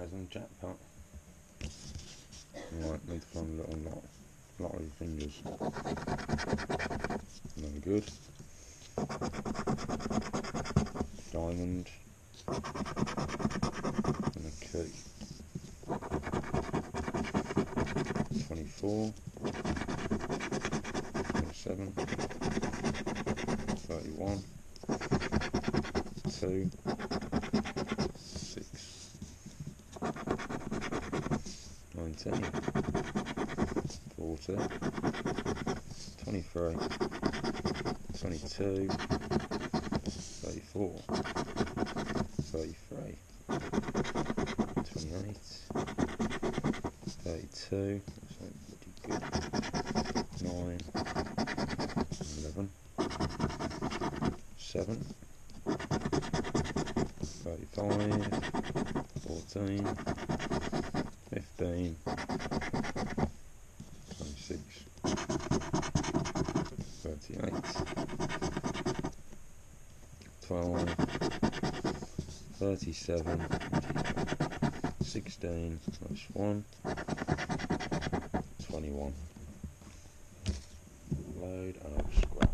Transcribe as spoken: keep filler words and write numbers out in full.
thousand jackpot. Right, need to find a little lot, lottery fingers. No good. Diamond. And a key. twenty-four. twenty-seven. thirty-one. two. six. nineteen. forty. twenty-three. twenty-two. thirty-four. thirty-three. twenty-eight. thirty-two. That's like pretty good. nine. eleven. seven. thirty-five. fourteen. fifteen. twenty-six. thirty-eight. twelve. thirty-seven. sixteen plus one. twenty-one. Load and scrap.